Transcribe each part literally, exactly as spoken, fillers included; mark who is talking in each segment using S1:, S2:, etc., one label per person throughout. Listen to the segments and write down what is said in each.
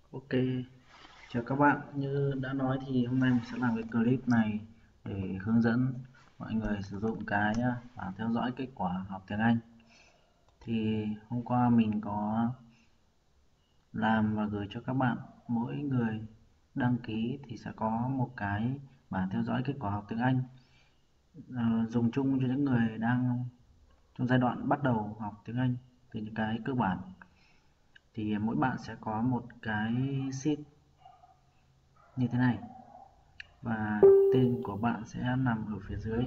S1: Ok, chào các bạn. Như đã nói thì hôm nay mình sẽ làm cái clip này để hướng dẫn mọi người sử dụng cái à, bảng theo dõi kết quả học tiếng Anh. Thì hôm qua mình có làm và gửi cho các bạn, mỗi người đăng ký thì sẽ có một cái bảng theo dõi kết quả học tiếng Anh, ờ, dùng chung cho những người đang trong giai đoạn bắt đầu học tiếng Anh từ những cái cơ bản. Thì mỗi bạn sẽ có một cái sheet như thế này và tên của bạn sẽ nằm ở phía dưới.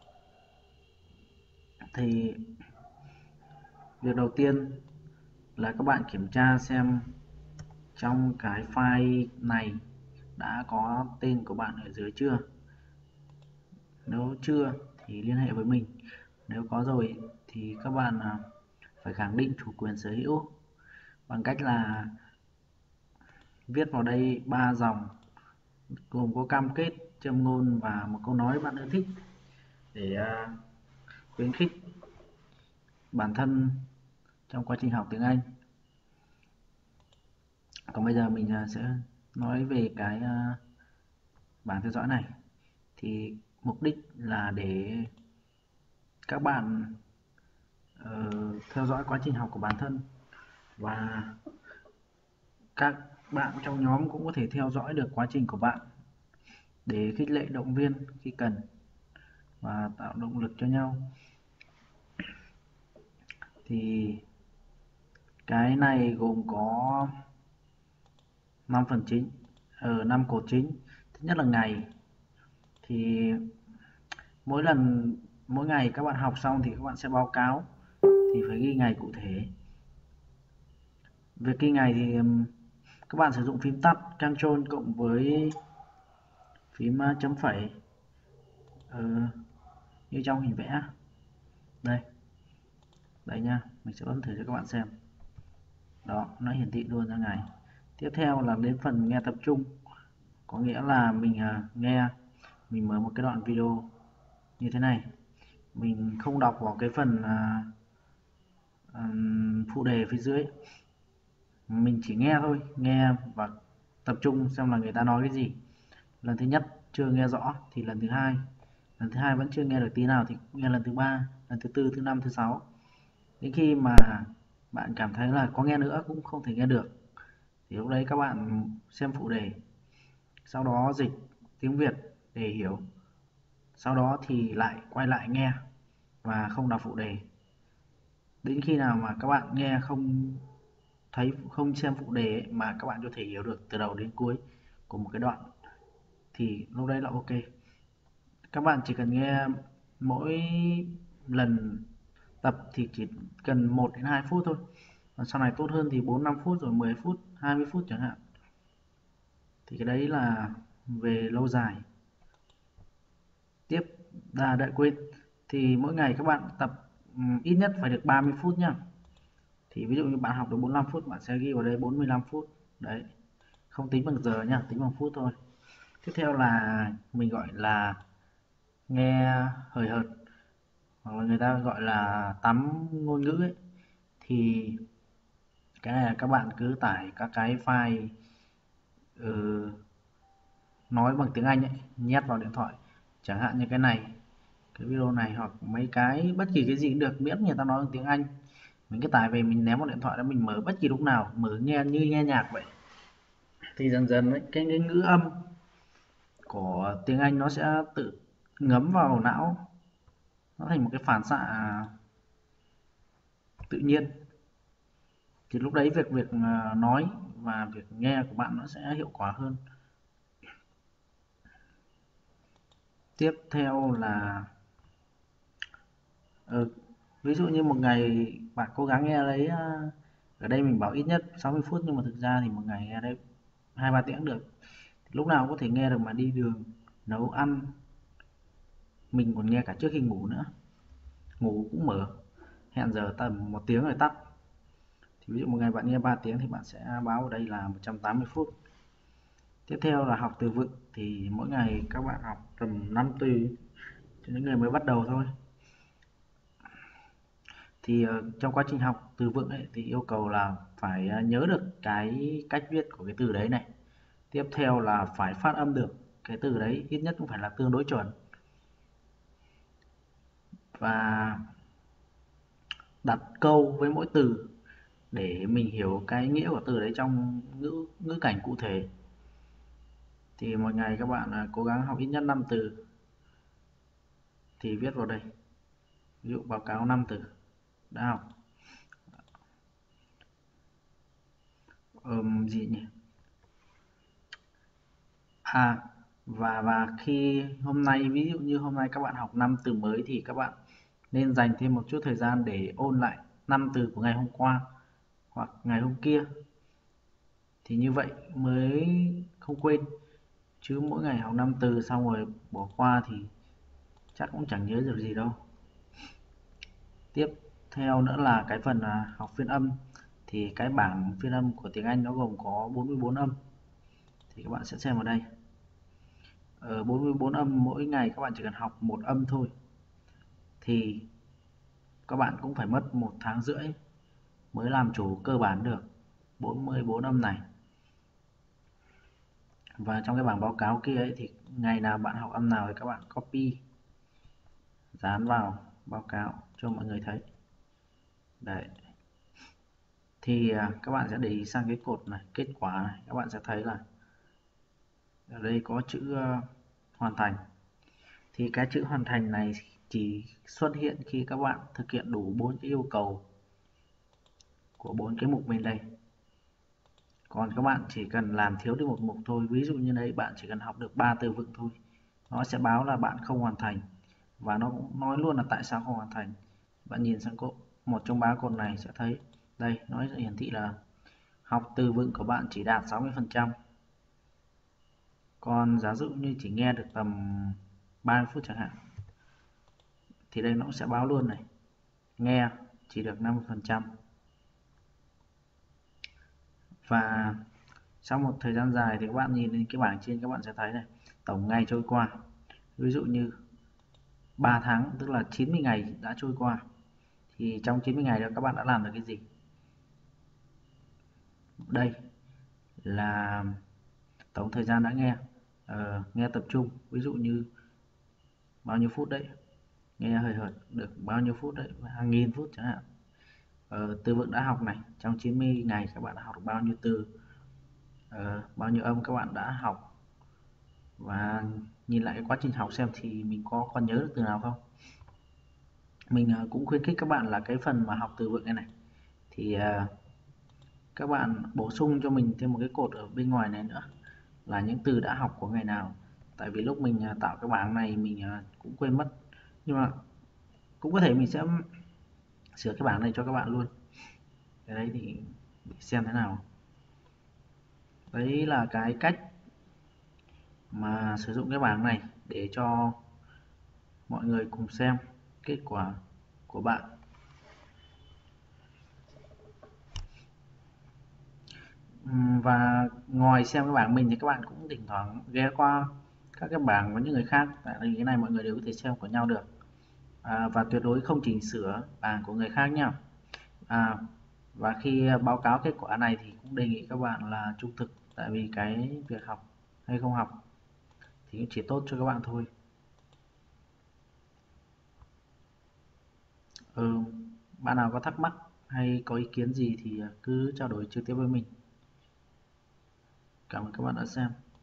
S1: Thì việc đầu tiên là các bạn kiểm tra xem trong cái file này đã có tên của bạn ở dưới chưa. Nếu chưa thì liên hệ với mình, nếu có rồi thì các bạn à, phải khẳng định chủ quyền sở hữu bằng cách là viết vào đây ba dòng gồm có cam kết, châm ngôn và một câu nói bạn ưa thích để à, khuyến khích bản thân trong quá trình học tiếng Anh. Còn bây giờ mình à, sẽ nói về cái à, bảng theo dõi này. Thì mục đích là để các bạn uh, theo dõi quá trình học của bản thân, và các bạn trong nhóm cũng có thể theo dõi được quá trình của bạn để khích lệ, động viên khi cần và tạo động lực cho nhau. Thì cái này gồm có năm phần chính, ở năm cột chính. Thứ nhất là ngày. Thì mỗi lần mỗi ngày các bạn học xong thì các bạn sẽ báo cáo, thì phải ghi ngày cụ thể. Việc ghi ngày thì các bạn sử dụng phím tắt Ctrl cộng với phím chấm phẩy, ờ, như trong hình vẽ đây. Đấy nha, mình sẽ bấm thử cho các bạn xem. Đó, nó hiển thị luôn ra ngày. Tiếp theo là đến phần nghe tập trung, có nghĩa là mình nghe, mình mở một cái đoạn video như thế này, mình không đọc vào cái phần uh, phụ đề phía dưới, mình chỉ nghe thôi, nghe và tập trung xem là người ta nói cái gì. Lần thứ nhất chưa nghe rõ thì lần thứ hai, lần thứ hai vẫn chưa nghe được tí nào thì nghe lần thứ ba, lần thứ tư, thứ năm, thứ sáu, đến khi mà bạn cảm thấy là có nghe nữa cũng không thể nghe được thì lúc đấy các bạn xem phụ đề, sau đó dịch tiếng Việt để hiểu, sau đó thì lại quay lại nghe và không đọc phụ đề. Đến khi nào mà các bạn nghe không thấy, không xem phụ đề ấy, mà các bạn có thể hiểu được từ đầu đến cuối của một cái đoạn thì lúc đấy là ok. Các bạn chỉ cần nghe mỗi lần tập thì chỉ cần một đến hai phút thôi, và sau này tốt hơn thì bốn năm phút, rồi mười phút, hai mươi phút chẳng hạn. Thì cái đấy là về lâu dài. Tiếp là đợi quên, thì mỗi ngày các bạn tập ít nhất phải được ba mươi phút nhá. Thì ví dụ như bạn học được bốn mươi lăm phút, bạn sẽ ghi vào đây bốn mươi lăm phút. Đấy, không tính bằng giờ nhá, tính bằng phút thôi. Tiếp theo là mình gọi là nghe hời hợt, hoặc là người ta gọi là tắm ngôn ngữ ấy. Thì cái này là các bạn cứ tải các cái file ừ, nói bằng tiếng Anh ấy, nhét vào điện thoại, chẳng hạn như cái này, cái video này, hoặc mấy cái bất kỳ cái gì cũng được, miễn người ta nói bằng tiếng Anh. Mình cứ tải về, mình ném vào điện thoại đó, mình mở bất kỳ lúc nào, mở nghe như nghe nhạc vậy. Thì dần dần ấy, cái, cái ngữ âm của tiếng Anh nó sẽ tự ngấm vào não, nó thành một cái phản xạ tự nhiên. Thì lúc đấy việc việc nói và việc nghe của bạn nó sẽ hiệu quả hơn. Tiếp theo là ừ, ví dụ như một ngày bạn cố gắng nghe lấy, ở đây mình bảo ít nhất sáu mươi phút, nhưng mà thực ra thì một ngày nghe đấy hai ba tiếng được, lúc nào cũng có thể nghe được, mà đi đường, nấu ăn, mình còn nghe cả trước khi ngủ nữa, ngủ cũng mở, hẹn giờ tầm một tiếng rồi tắt. Thì ví dụ một ngày bạn nghe ba tiếng thì bạn sẽ báo ở đây là một trăm tám mươi phút. Tiếp theo là học từ vựng, thì mỗi ngày các bạn học tầm năm từ cho những người mới bắt đầu thôi. Thì uh, trong quá trình học từ vựng ấy, thì yêu cầu là phải nhớ được cái cách viết của cái từ đấy này. Tiếp theo là phải phát âm được cái từ đấy, ít nhất cũng phải là tương đối chuẩn. Và đặt câu với mỗi từ để mình hiểu cái nghĩa của từ đấy trong ngữ ngữ cảnh cụ thể. Thì một ngày các bạn cố gắng học ít nhất năm từ thì viết vào đây. Ví dụ báo cáo năm từ đã học. Ừm, gì nhỉ? À, và và khi hôm nay, ví dụ như hôm nay các bạn học năm từ mới thì các bạn nên dành thêm một chút thời gian để ôn lại năm từ của ngày hôm qua hoặc ngày hôm kia. Thì như vậy mới không quên. Chứ mỗi ngày học năm từ xong rồi bỏ qua thì chắc cũng chẳng nhớ được gì đâu. Tiếp theo nữa là cái phần học phiên âm. Thì cái bảng phiên âm của tiếng Anh nó gồm có bốn mươi bốn âm. Thì các bạn sẽ xem ở đây. Ở bốn mươi bốn âm, mỗi ngày các bạn chỉ cần học một âm thôi thì các bạn cũng phải mất một tháng rưỡi mới làm chủ cơ bản được bốn mươi bốn âm này. Và trong cái bảng báo cáo kia ấy, thì ngày nào bạn học âm nào thì các bạn copy dán vào báo cáo cho mọi người thấy. Đấy. Thì các bạn sẽ để ý sang cái cột này, kết quả này, các bạn sẽ thấy là ở đây có chữ uh, hoàn thành. Thì cái chữ hoàn thành này chỉ xuất hiện khi các bạn thực hiện đủ bốn cái yêu cầu của bốn cái mục bên đây. Còn các bạn chỉ cần làm thiếu đi một mục thôi, ví dụ như đây bạn chỉ cần học được ba từ vựng thôi, nó sẽ báo là bạn không hoàn thành và nó cũng nói luôn là tại sao không hoàn thành. Bạn nhìn sang cột, một trong ba cột này sẽ thấy đây, nó sẽ hiển thị là học từ vựng của bạn chỉ đạt sáu mươi phần trăm. Còn giả dụ như chỉ nghe được tầm ba mươi phút chẳng hạn thì đây nó sẽ báo luôn này, nghe chỉ được năm mươi phần trăm. Và sau một thời gian dài thì các bạn nhìn lên cái bảng trên, các bạn sẽ thấy này, tổng ngày trôi qua. Ví dụ như ba tháng tức là chín mươi ngày đã trôi qua. Thì trong chín mươi ngày đó các bạn đã làm được cái gì? Đây là tổng thời gian đã nghe. Ờ, nghe tập trung, ví dụ như bao nhiêu phút đấy, nghe hơi hợt được bao nhiêu phút đấy, hàng nghìn phút chẳng hạn. Ờ, từ vựng đã học này, trong chín mươi ngày các bạn đã học được bao nhiêu từ, ờ, bao nhiêu âm các bạn đã học. Và nhìn lại cái quá trình học xem thì mình có còn nhớ được từ nào không. Mình cũng khuyến khích các bạn là cái phần mà học từ vựng này này thì các bạn bổ sung cho mình thêm một cái cột ở bên ngoài này nữa là những từ đã học của ngày nào. Tại vì lúc mình tạo cái bảng này mình cũng quên mất, nhưng mà cũng có thể mình sẽ sửa cái bảng này cho các bạn luôn. Cái đấy thì xem thế nào. Đấy là cái cách mà sử dụng cái bảng này để cho mọi người cùng xem kết quả của bạn. Và ngoài xem cái bảng mình thì các bạn cũng thỉnh thoảng ghé qua các cái bảng của những người khác, tại vì cái này mọi người đều có thể xem của nhau được. À, và tuyệt đối không chỉnh sửa bảng của người khác nha. À, và khi báo cáo kết quả này thì cũng đề nghị các bạn là trung thực, tại vì cái việc học hay không học thì cũng chỉ tốt cho các bạn thôi. Ừ, bạn nào có thắc mắc hay có ý kiến gì thì cứ trao đổi trực tiếp với mình. Cảm ơn các bạn đã xem.